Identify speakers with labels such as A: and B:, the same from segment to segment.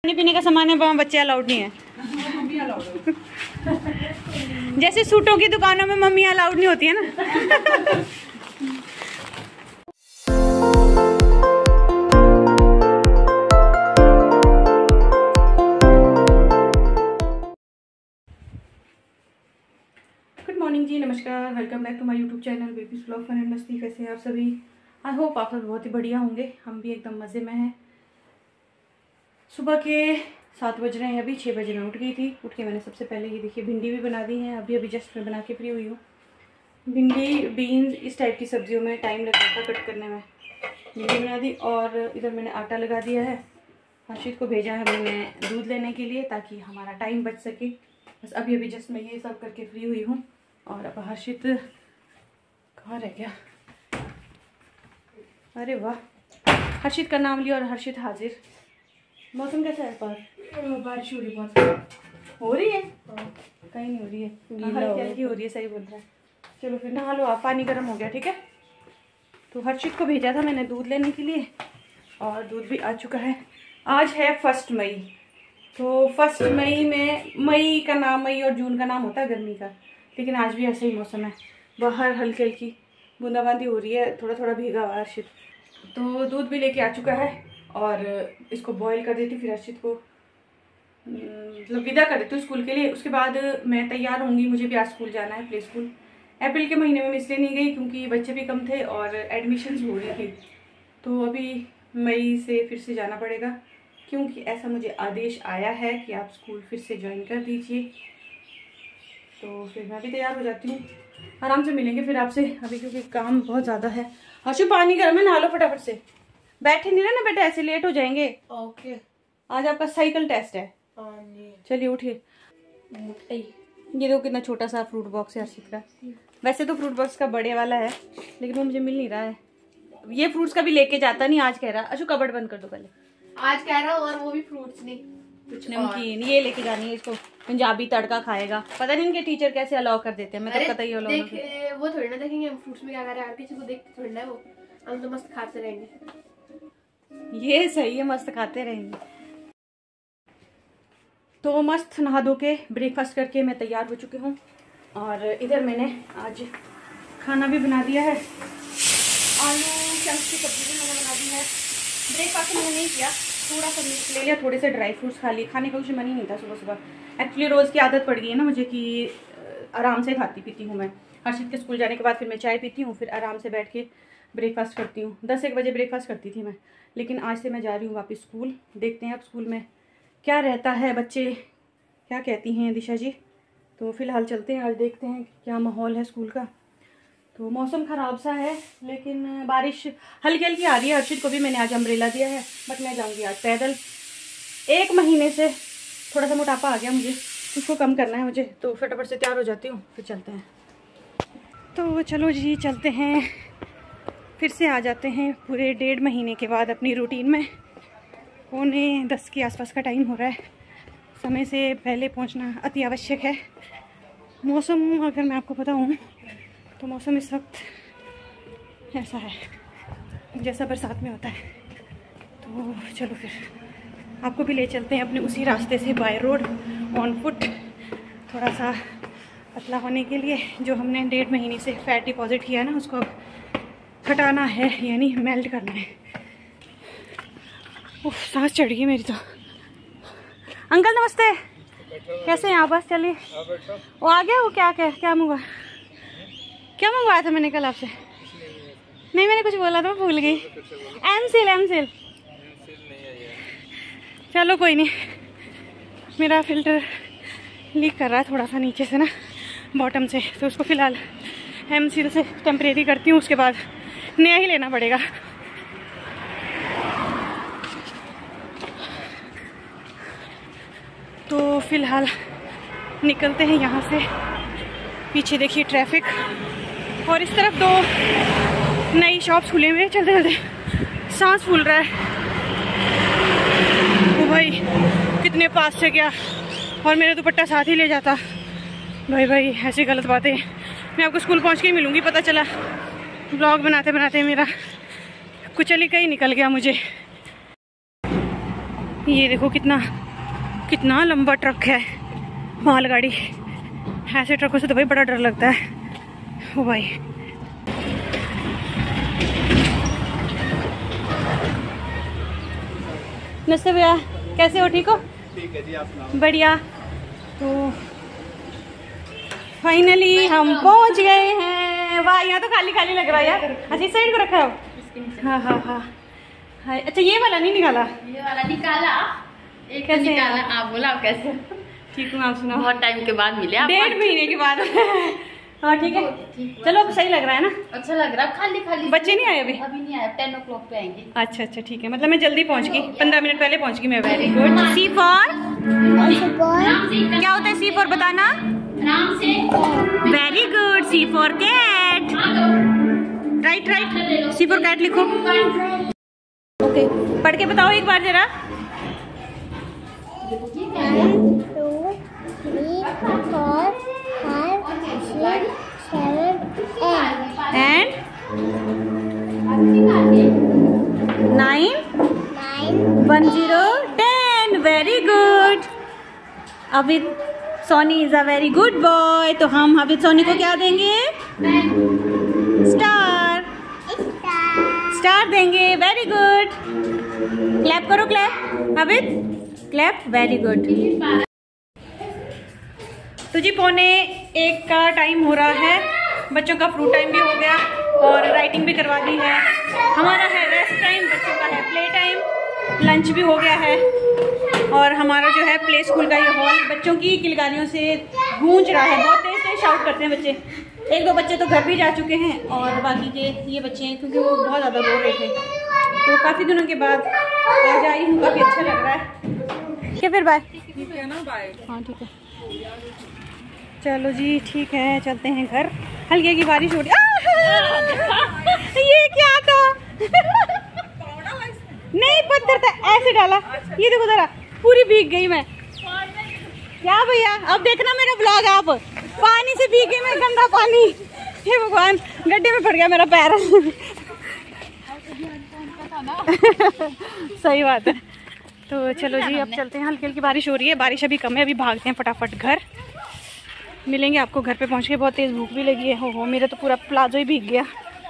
A: पानी पीने का सामान है वहाँ बच्चे अलाउड नहीं है। जैसे सूटों की दुकानों में मम्मी अलाउड नहीं होती है ना। गुड मॉर्निंग जी, नमस्कार, welcome back to my YouTube channel babies vlog fun and मस्ती। कैसे हैं आप सभी? आई होप आप सब बहुत ही बढ़िया होंगे। हम भी एकदम मज़े में हैं। सुबह के 7 बज रहे हैं, अभी 6 बजे मैं उठ गई थी। उठ के मैंने सबसे पहले ये देखिए भिंडी भी बना दी है। अभी जस्ट मैं बना के फ्री हुई हूँ। भिंडी बीन्स इस टाइप की सब्जियों में टाइम लगता था कट करने में। भिंडी बना दी और इधर मैंने आटा लगा दिया है। हर्षित को भेजा है मैंने दूध लेने के लिए ताकि हमारा टाइम बच सके। बस अभी जस्ट मैं ये सब करके फ्री हुई हूँ। और अब हर्षित कहाँ रह गया? अरे वाह, हर्षित का नाम लिया और हर्षित हाजिर। मौसम कैसा है पर?
B: बारिश हो रही है, बहुत
A: हो रही है? कहीं नहीं हो रही है, हल्की हो रही है। सही बोल रहा है। चलो फिर नहा लो आप, पानी गर्म हो गया। ठीक है, तो हर्षित को भेजा था मैंने दूध लेने के लिए और दूध भी आ चुका है। आज है 1 मई। तो 1 मई में मई का नाम, मई और जून का नाम होता है गर्मी का, लेकिन आज भी ऐसा ही मौसम है। बाहर हल्की हल्की बूंदाबांदी हो रही है, थोड़ा थोड़ा भीगा हुआ हर्षित। तो दूध भी लेके आ चुका है और इसको बॉईल कर देती, फिर हर्षित को मतलब विदा कर देती हूँ स्कूल के लिए। उसके बाद मैं तैयार होंगी। मुझे भी आज स्कूल जाना है, प्ले स्कूल। अप्रैल के महीने में मैं इसलिए नहीं गई क्योंकि बच्चे भी कम थे और एडमिशन्स हो रही थी। तो अभी मई से फिर से जाना पड़ेगा क्योंकि ऐसा मुझे आदेश आया है कि आप स्कूल फिर से ज्वाइन कर दीजिए। तो फिर मैं भी तैयार हो जाती हूँ। आराम से मिलेंगे फिर आपसे अभी, क्योंकि काम बहुत ज़्यादा है। हर्षु पानी गर्म है, नहा लो फटाफट से। बैठे नहीं रहना बेटा, ऐसे लेट हो जाएंगे।
B: ओके।
A: आज आपका साइकिल टेस्ट है। चलिए उठिए। ये देखो कितना छोटा सा फ्रूट बॉक्स है हर्षित का। वैसे तो फ्रूट बॉक्स का बड़े वाला है लेकिन वो मुझे मिल नहीं रहा है। ये फ्रूट्स का भी लेके जाता नहीं। आज कह रहा अशु कबर्ड बंद कर दो पहले।
B: आज कह रहा और वो भी फ्रूट्स नहीं,
A: कुछ नमकीन ये लेके जानी है इसको। पंजाबी तड़का खाएगा। पता नहीं इनके टीचर कैसे अलाउ कर देते हैं। मैं तो पता ही अलाउ
B: वो थोड़ी ना देखेंगे हम फ्रूट्स में क्या कर रहे हैं। किसी को देख थोड़ी ना, वो हम तो मस्त खाते रहेंगे।
A: ये सही है, मस्त खाते रहेंगे। तो मस्त नहा धो के ब्रेकफास्ट करके मैं तैयार हो चुकी हूँ और इधर मैंने आज खाना भी बना दिया है। आलू चंक्स की सब्जी भी मैंने बना दी है। ब्रेकफास्ट मैंने नहीं किया, थोड़ा सा मिर्च ले लिया, थोड़े से ड्राई फ्रूट्स खा लिए। खाने का कुछ मन ही नहीं था सुबह सुबह। एक्चुअली रोज़ की आदत पड़ गई है ना मुझे कि आराम से खाती पीती हूँ मैं। हर्षित के स्कूल जाने के बाद फिर मैं चाय पीती हूँ, फिर आराम से बैठ के ब्रेकफास्ट करती हूँ। 10-1 बजे ब्रेकफास्ट करती थी मैं, लेकिन आज से मैं जा रही हूँ वापस स्कूल। देखते हैं अब स्कूल में क्या रहता है, बच्चे क्या कहती हैं दिशा जी। तो फिलहाल चलते हैं, आज देखते हैं क्या माहौल है स्कूल का। तो मौसम ख़राब सा है लेकिन बारिश हल्की हल्की आ रही है। हर्षित को भी मैंने आज अम्ब्रेला दिया है, बट मैं जाऊँगी आज पैदल। 1 महीने से थोड़ा सा मोटापा आ गया मुझे, उसको कम करना है मुझे। तो फटाफट से तैयार हो जाती हूँ, फिर चलते हैं। तो चलो जी चलते हैं, फिर से आ जाते हैं पूरे 1.5 महीने के बाद अपनी रूटीन में। 9:45 के आसपास का टाइम हो रहा है। समय से पहले पहुंचना अति आवश्यक है। मौसम अगर मैं आपको बताऊं तो मौसम इस वक्त ऐसा है जैसा बरसात में होता है। तो चलो फिर आपको भी ले चलते हैं अपने उसी रास्ते से, बाय रोड ऑन फुट, थोड़ा सा पतला होने के लिए। जो हमने 1.5 महीने से फैट डिपॉजिट किया है ना, उसको अब हटाना है, यानी मेल्ट करना है। उफ, सांस चढ़ गई मेरी तो। अंकल नमस्ते, कैसे हैं आप? बस चलिए। वो आ गया। वो क्या मंगवाया था मैंने कल आपसे? नहीं, मैंने कुछ बोला था, मैं भूल गई। एमसील। चलो कोई नहीं, मेरा फिल्टर लीक कर रहा है थोड़ा सा नीचे से ना, बॉटम से। तो उसको फ़िलहाल एमसील से टेम्परेरी करती हूँ, उसके बाद नया ही लेना पड़ेगा। तो फिलहाल निकलते हैं यहाँ से। पीछे देखिए ट्रैफिक, और इस तरफ 2 नई शॉप्स खुले हुए हैं। चलते चलते सांस फूल रहा है। ओ भाई, कितने पास से गया और मेरा दुपट्टा साथ ही ले जाता। भाई ऐसी गलत बातें। मैं आपको स्कूल पहुँच के ही मिलूँगी। पता चला ब्लॉग बनाते बनाते मेरा कुचली का ही निकल गया मुझे। ये देखो कितना कितना लंबा ट्रक है, मालगाड़ी। ऐसे ट्रकों से तो भाई बड़ा डर लगता है। ओ भाई नमस्ते भैया, कैसे हो? ठीक हो?
C: ठीक है जी, आप सुनाओ।
A: बढ़िया। तो फाइनली हम पहुंच गए हैं। वाह, यहाँ तो खाली खाली लग रहा है यार। अच्छा इस साइड को रखा हो? हाँ हाँ हाँ हाँ। अच्छा ये वाला नहीं निकाला?
D: ये वाला निकाला, एक
A: कैसे
D: निकाला। आप बोला आप कैसे?
A: ठीक हूँ, आप सुनाओ।
D: बहुत टाइम के बाद मिले आप।
A: 1.5 महीने के बाद। हाँ ठीक है, चलो अब सही लग रहा है ना?
D: अच्छा लग रहा है। खाली खाली
A: बच्चे नहीं आए अभी?
D: अभी नहीं आए, 10 o'clock पे आएंगे।
A: अच्छा अच्छा ठीक है, मतलब मैं जल्दी पहुंच गई, 15 मिनट पहले पहुंच गई मैं। Very good. सी फॉर क्या होता है? सी फॉर बताना।
D: आराम से।
A: Very good. C for cat. Right right, C for cat लिखो। ओके, पढ़ के बताओ एक बार जरा।
E: 1, 2, 3, 4, 5, 6, 7, 8,
A: एंड 9
E: 9,
A: 1 0 10। Very good. अभी Soni is a very good boy, तो हम हाफिज सोनी को क्या देंगे? स्टार। स्टार देंगे। Very good. क्लैप करो, clap Hafiz, clap. Very good. तो जी 12:45 का टाइम हो रहा है। बच्चों का फ्रूट टाइम भी हो गया और राइटिंग भी करवा दी है। हमारा है रेस्ट टाइम, बच्चों का है प्ले टाइम, लंच भी हो गया है। और हमारा जो है प्ले स्कूल का ये हॉल बच्चों की किलकारियों से गूंज रहा है। बहुत तेज तेज शाउट करते हैं बच्चे। 1-2 बच्चे तो घर भी जा चुके हैं और बाकी के ये बच्चे हैं, क्योंकि वो बहुत ज़्यादा रो रहे थे। तो काफ़ी दिनों के बाद आज आई हूँ, काफ़ी अच्छा लग रहा है। ठीक है फिर बाय। ठीक है ना, बाय। हाँ ठीक है, चलो जी ठीक है, चलते हैं घर। हल्की हल्की बारिश हो रही। ये क्या था? नहीं पत्थर था, ऐसे डाला। ये देखो जरा, पूरी भीग गई मैं। क्या भैया, अब देखना मेरा ब्लॉग। आप पानी से भीगे मैं, गंदा पानी। हे भगवान, गड्ढे में फट गया मेरा पैर। सही बात है। तो चलो जी अब चलते हैं। हल्की हल्की बारिश हो रही है, बारिश अभी कम है। अभी भागते हैं फटाफट घर। मिलेंगे आपको घर पे पहुंच के। बहुत तेज़ भूख भी लगी है। हो मेरा तो पूरा प्लाजो ही भीग गया।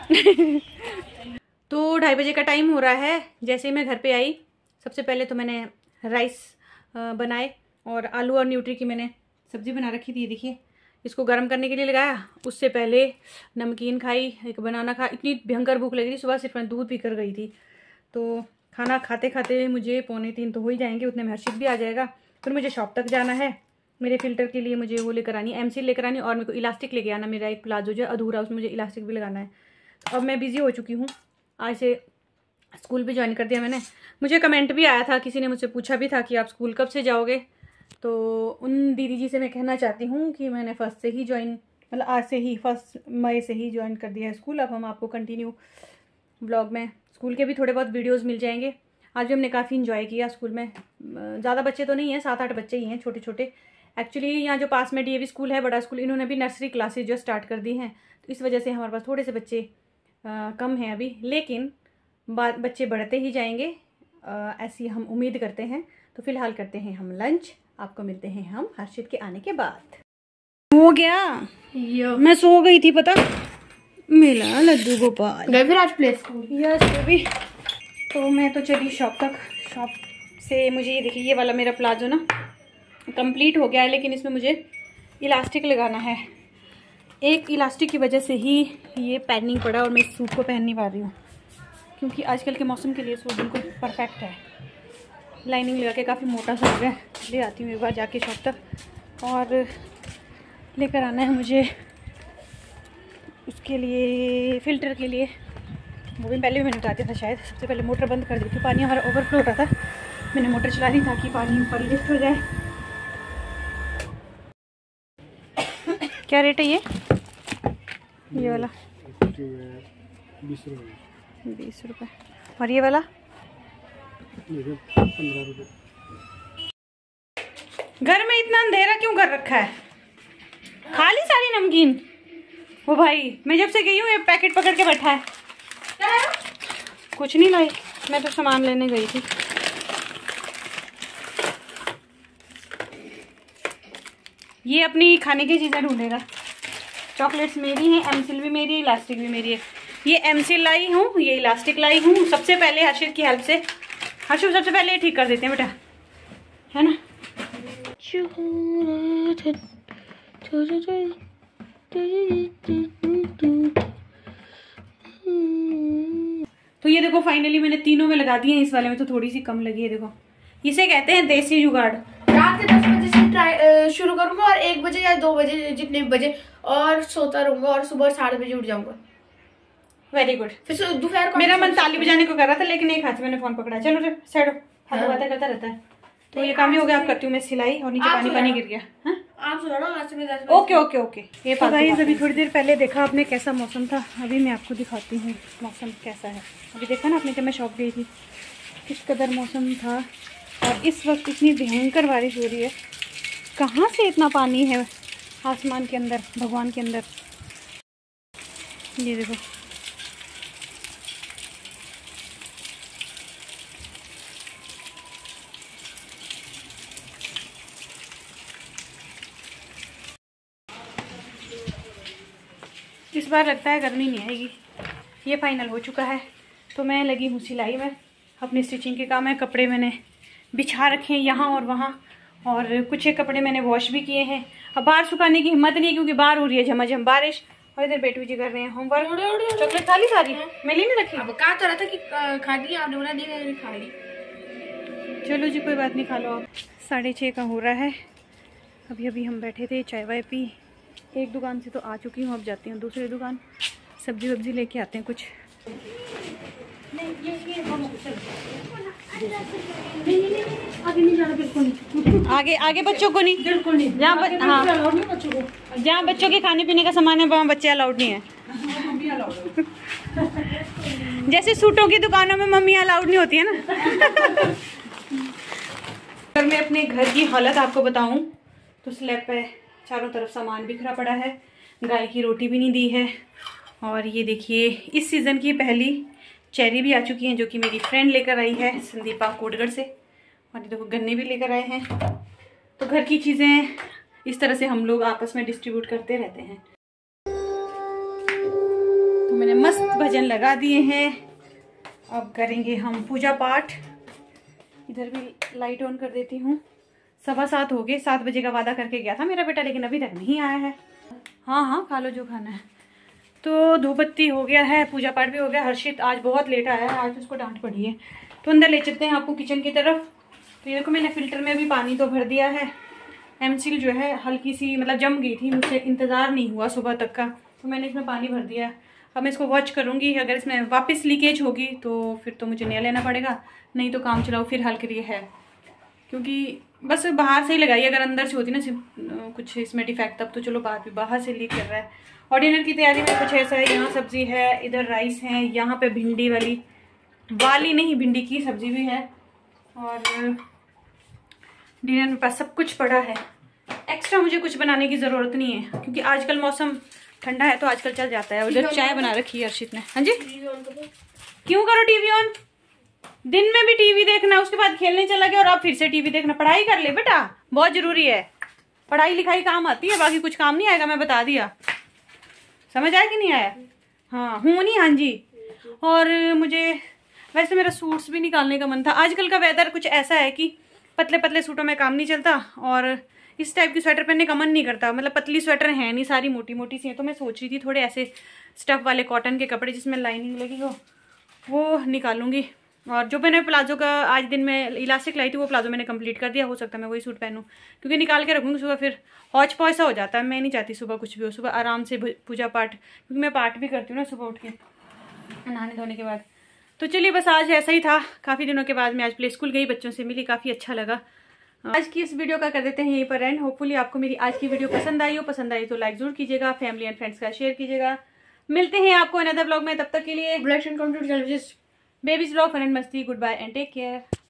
A: तो 2:30 बजे का टाइम हो रहा है। जैसे ही मैं घर पे आई, सबसे पहले तो मैंने राइस बनाए और आलू और न्यूट्री की मैंने सब्ज़ी बना रखी थी। देखिए, इसको गर्म करने के लिए लगाया। उससे पहले नमकीन खाई, एक बनाना खा। इतनी भयंकर भूख लगी थी, सुबह सिर्फ मैं दूध पी कर गई थी। तो खाना खाते खाते मुझे 2:45 तो हो ही जाएंगे, उतने में हर्षित भी आ जाएगा। फिर मुझे शॉप तक जाना है। मेरे फ़िल्टर के लिए मुझे वो लेकर आनी, MC लेकर आनी, और मेरे को इलास्टिक लेके आना। मेरा एक प्लाजो जो अधूरा, उसमें मुझे इलास्टिक भी लगाना है। तो अब मैं बिज़ी हो चुकी हूँ। आज से स्कूल भी ज्वाइन कर दिया मैंने। मुझे कमेंट भी आया था, किसी ने मुझसे पूछा भी था कि आप स्कूल कब से जाओगे। तो उन दीदी जी से मैं कहना चाहती हूँ कि मैंने फर्स्ट से ही ज्वाइन, मतलब आज से ही 1 मई से ही ज्वाइन कर दिया है स्कूल। अब हम आपको कंटिन्यू ब्लॉग में स्कूल के भी थोड़े बहुत वीडियोज़ मिल जाएंगे। आज भी हमने काफ़ी इन्जॉय किया स्कूल में। ज़्यादा बच्चे तो नहीं हैं, 7-8 बच्चे ही हैं, छोटे छोटे। एक्चुअली यहाँ जो पास में DAV स्कूल है, बड़ा स्कूल, इन्होंने भी नर्सरी क्लासेज जो स्टार्ट कर दी हैं। तो इस वजह से हमारे पास थोड़े से बच्चे कम हैं अभी, लेकिन बच्चे बढ़ते ही जाएंगे, ऐसी हम उम्मीद करते हैं। तो फिलहाल करते हैं हम लंच। आपको मिलते हैं हम हर्षित के आने के बाद। हो गया, मैं सो गई थी पता। मिला लड्डू गोपाल।
B: गए फिर आज प्ले स्कूल?
A: Yes baby. तो मैं तो चली शॉप तक। शॉप से मुझे ये देखिए, ये वाला मेरा प्लाजो ना कंप्लीट हो गया है, लेकिन इसमें मुझे इलास्टिक लगाना है। एक इलास्टिक की वजह से ही ये पैनिंग पड़ा और मैं इस सूट को पहन नहीं पा रही हूँ, क्योंकि आजकल के मौसम के लिए सूट बिल्कुल परफेक्ट है। लाइनिंग लगा के काफ़ी मोटा सा हो गया। ले आती हूँ एक बार जाके शॉप तक, और लेकर आना है मुझे उसके लिए, फ़िल्टर के लिए। वो भी पहले भी मैंने बता दिया था शायद। सबसे पहले मोटर बंद कर दी थी, पानी हमारा ओवरफ्लो हो रहा था। मैंने मोटर चला दी ताकि पानी ऊपर लिफ्ट हो जाए। क्या रेट है ये वाला? 20 रुपये। और ये वाला
C: 15 रुपये।
A: घर में इतना अंधेरा क्यों कर रखा है? खाली सारी नमकीन। वो भाई, मैं जब से गई हूँ ये पैकेट पकड़ के बैठा है। कुछ नहीं लाई, मैं तो सामान लेने गई थी। ये अपनी खाने की चीज़ें ढूंढेगा। चॉकलेट्स मेरी हैं, एमसिल भी मेरी है, इलास्टिक भी मेरी है। ये एमसिल लाई हूँ, ये इलास्टिक लाई हूँ। सबसे पहले हर्षित की हेल्प से, हर्षित सबसे पहले ये ठीक कर देते हैं बेटा, है ना। तो ये देखो फाइनली मैंने तीनों में लगा दिए हैं। इस वाले में तो थोड़ी सी कम लगी है। देखो इसे कहते हैं देसी जुगाड़।
B: रात के 10 बजे से ट्राई शुरू करूंगा और 1 बजे या 2 बजे जितने बजे और सोता रहूंगा और सुबह 7:30 बजे उठ जाऊंगा।
A: Very good.
B: फिर दोपहर को
A: मेरा मन ताली बजाने को कर रहा था, लेकिन एक हाथ से मैंने फोन पकड़ा। चलो रे साइड हाथ बातें करता रहता है। तो ये काम ही हो गया। आप करती हूँ मैं सिलाई और नीचे पानी पानी गिर गया। हाँ
B: आप सुनो ना, आज से मैं 10 बजे।
A: Okay okay okay. ये गाइस अभी थोड़ी देर पहले देखा आपने कैसा मौसम था। अभी मैं आपको दिखाती हूँ मौसम कैसा है। अभी देखा ना आपने जब मैं शॉप गई थी किस कदर मौसम था, और इस वक्त इतनी भयंकर बारिश हो रही है। कहाँ से इतना पानी है आसमान के अंदर, भगवान के अंदर। ये देखो इस बार लगता है गर्मी नहीं आएगी। ये फाइनल हो चुका है। तो मैं लगी हूँ सिलाई में, अपनी स्टिचिंग के काम है। कपड़े मैंने बिछा रखे हैं यहाँ और वहाँ, और कुछ एक कपड़े मैंने वॉश भी किए हैं। अब बाहर सुखाने की हिम्मत नहीं है क्योंकि बाहर हो रही है झमाझम बारिश। और इधर बेटू जी कर रहे हैं होमवर्क। चॉकलेट खा ली सारी? मेली नहीं रखी।
B: अब कहा तो रहा था कि खा ली, आपने बोला नहीं खा ली।
A: चलो जी कोई बात नहीं, खा लो आप। 6:30 का हो रहा है। अभी अभी हम बैठे थे, चाय वाय पी। एक दुकान से तो आ चुकी हूँ, अब जाती हूँ दूसरी दुकान, सब्जी वब्जी लेके आते हैं कुछ। आगे नहीं जाना, बिल्कुल नहीं। आगे आगे बच्चों को नहीं, बिल्कुल नहीं। जहाँ बच्चों के खाने पीने का सामान है वहाँ बच्चे अलाउड नहीं है। जैसे सूटों की दुकानों में मम्मी अलाउड नहीं होती है ना। अगर मैं अपने घर की हालत आपको बताऊं तो स्लैब पे चारों तरफ सामान बिखरा पड़ा है। गाय की रोटी भी नहीं दी है। और ये देखिए इस सीज़न की पहली चेरी भी आ चुकी हैं, जो कि मेरी फ्रेंड लेकर आई है संदीपा कोटगढ़ से। और ये देखो गन्ने भी लेकर आए हैं। तो घर की चीज़ें इस तरह से हम लोग आपस में डिस्ट्रीब्यूट करते रहते हैं। तो मैंने मस्त भजन लगा दिए हैं। अब करेंगे हम पूजा पाठ। इधर भी लाइट ऑन कर देती हूँ। 7:15 हो गए। 7 बजे का वादा करके गया था मेरा बेटा, लेकिन अभी तक नहीं आया है। हाँ हाँ खा लो जो खाना है। तो धूप बत्ती हो गया है, पूजा पाठ भी हो गया। हर्षित आज बहुत लेट आया है, आज उसको डांट पड़ी है। तो अंदर ले चलते हैं आपको किचन की तरफ। तो ये देखो मैंने फिल्टर में भी पानी तो भर दिया है। एमसिल जो है हल्की सी मतलब जम गई थी, मुझसे इंतज़ार नहीं हुआ सुबह तक का, तो मैंने इसमें पानी भर दिया। अब मैं इसको वॉच करूँगी। अगर इसमें वापस लीकेज होगी तो फिर तो मुझे नया लेना पड़ेगा, नहीं तो काम चलाओ फिर हल करिए है। क्योंकि बस बाहर से ही लगाई, अगर अंदर से होती ना कुछ इसमें डिफेक्ट तब तो चलो, बात भी बाहर से लीक कर रहा है। और डिनर की तैयारी में कुछ ऐसा है। यहाँ सब्जी है, इधर राइस है, यहाँ पे भिंडी वाली नहीं भिंडी की सब्जी भी है। और डिनर में पास सब कुछ पड़ा है। एक्स्ट्रा मुझे कुछ बनाने की ज़रूरत नहीं है क्योंकि आजकल मौसम ठंडा है तो आजकल चल जाता है। उधर चाय बना रखी है अर्शित ने। हाँ जी क्यों करो टीवी ऑन? दिन में भी टीवी देखना, उसके बाद खेलने चला गया और अब फिर से टीवी देखना। पढ़ाई कर ले बेटा, बहुत जरूरी है। पढ़ाई लिखाई काम आती है, बाकी कुछ काम नहीं आएगा, मैं बता दिया। समझ आया कि नहीं आया? हाँ हूँ नहीं, हाँ जी। और मुझे वैसे मेरा सूट्स भी निकालने का मन था। आजकल का वेदर कुछ ऐसा है कि पतले पतले सूटों में काम नहीं चलता और इस टाइप की स्वेटर पहनने का मन नहीं करता। मतलब पतली स्वेटर है नहीं, सारी मोटी मोटी सी है। तो मैं सोच रही थी थोड़े ऐसे स्टफ वाले कॉटन के कपड़े जिसमें लाइनिंग लगी हो वो निकालूंगी। और जो मैंने प्लाजो का आज दिन में इलास्टिक लाई थी वो प्लाजो मैंने कंप्लीट कर दिया। हो सकता है मैं वही सूट पहनूं क्योंकि निकाल के रखूँगी सुबह फिर हौच पौच सा हो जाता है। मैं नहीं चाहती सुबह कुछ भी हो, सुबह आराम से पूजा पाठ, क्योंकि मैं पाठ भी करती हूँ ना सुबह उठ के नहाने धोने के बाद। तो चलिए बस आज ऐसा ही था। काफ़ी दिनों के बाद मैं आज प्ले स्कूल गई, बच्चों से मिली, काफ़ी अच्छा लगा। आज की इस वीडियो का कर देते हैं यहीं पर एंड। होपफुली आपको मेरी आज की वीडियो पसंद आई हो। पसंद आई तो लाइक जरूर कीजिएगा, फैमिली एंड फ्रेंड्स का शेयर कीजिएगा। मिलते हैं आपको अनदर ब्लॉग में, तब तक के लिए
B: black and counter
A: babies blog fun and मस्ती। Good bye and take care.